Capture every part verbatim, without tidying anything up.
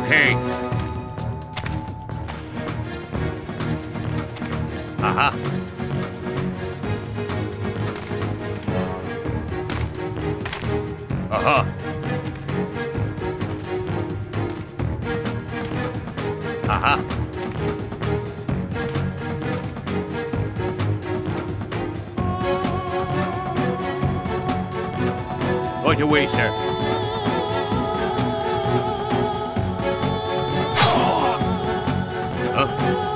Okay. Aha. Aha. Aha. Right away, sir. Huh?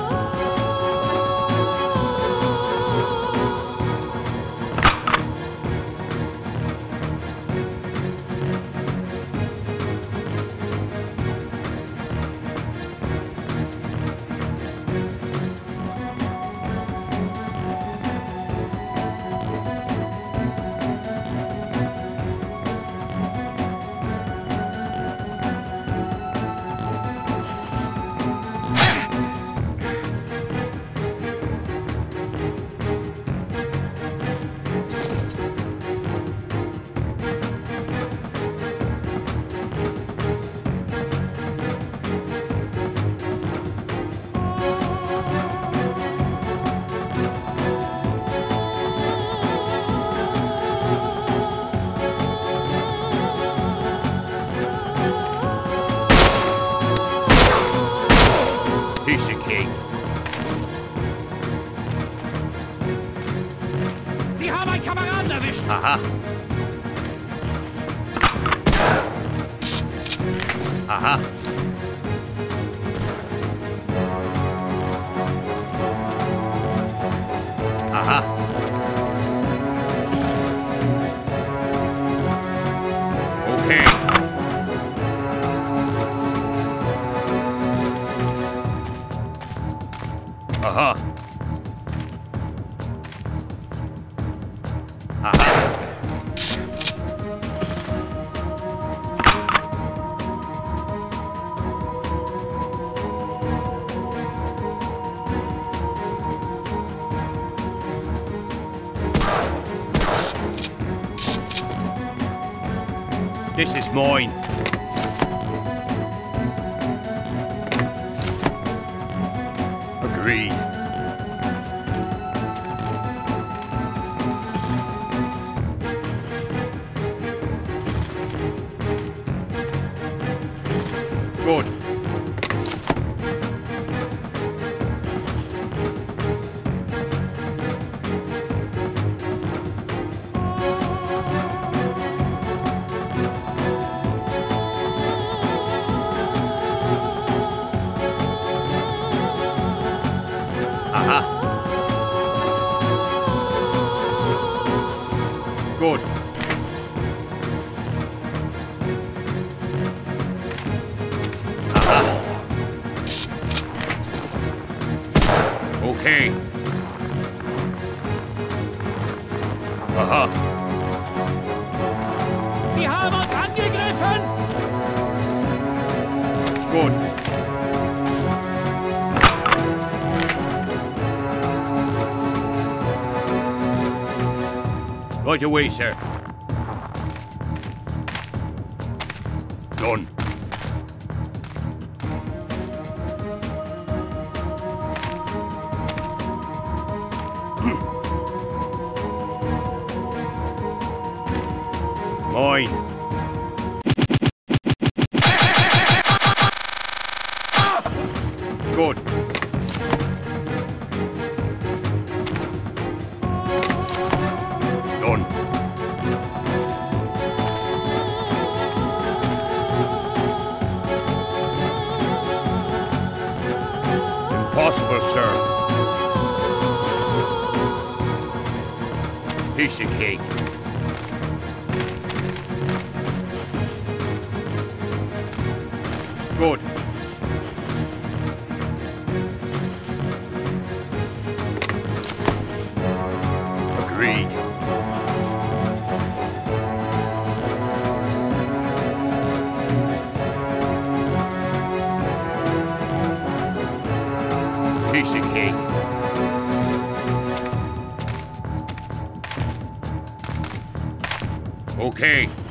Piece of cake. Die haben einen Kameraden erwischt. Aha. Aha. Aha. Okay. Aha. Aha. This is mine. Agreed. Good. Aha. Good. Aha. Okay. Aha. Die haben uns angegriffen. Good. Right away, sir. Done. Mine. Good. Done. Impossible, sir. Piece of cake. Good. Agreed. Piece of cake. Okay.